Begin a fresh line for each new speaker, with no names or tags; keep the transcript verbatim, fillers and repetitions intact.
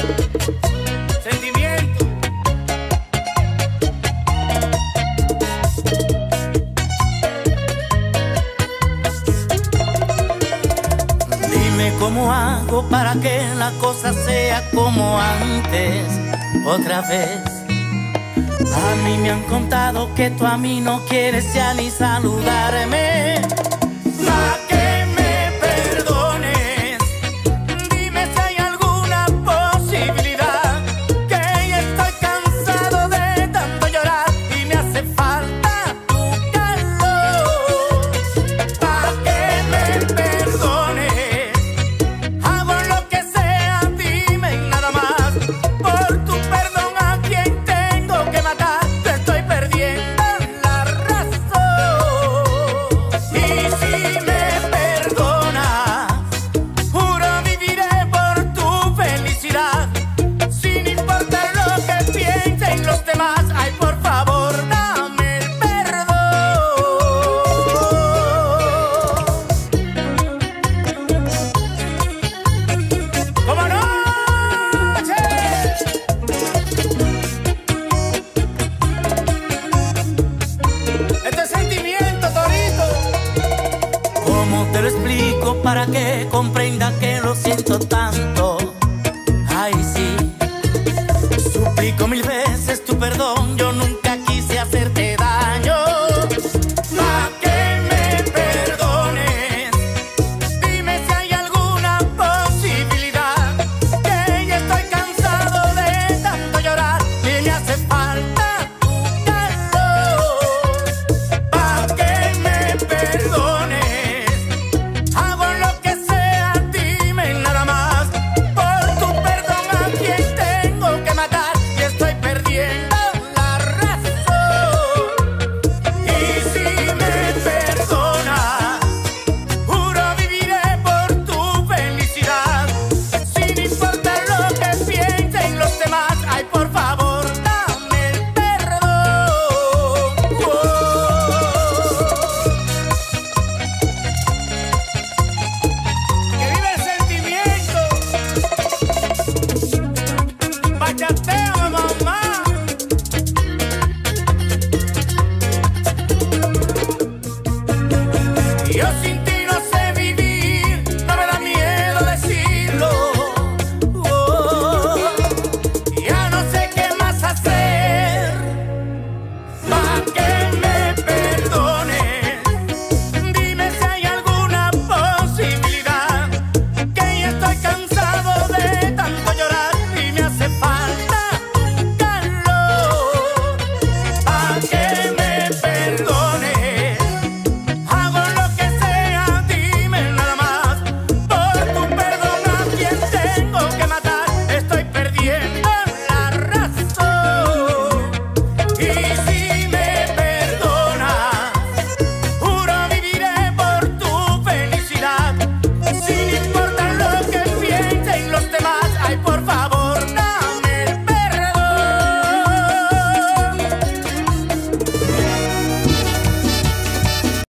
Sentimiento. Dime cómo hago para que la cosa sea como antes, otra vez. A mí me han contado que tú a mí no quieres ya ni saludarme. Pa' que me perdones, dime si hay alguna posibilidad, que ya estoy cansado de tanto llorar y me hace falta tu calor. Pa' que me perdones, hago lo que sea, dime nada más. Por tu perdón a quien tengo que matar, te estoy perdiendo la razón. Y si me perdonas, juro viviré por tu felicidad, sin importar lo que piensen los demás. Ay, por favor, dame el perdón. ¡Cómo no! ¡Che! Este es sentimiento, Torito. ¿Cómo te lo explico para que comprenda que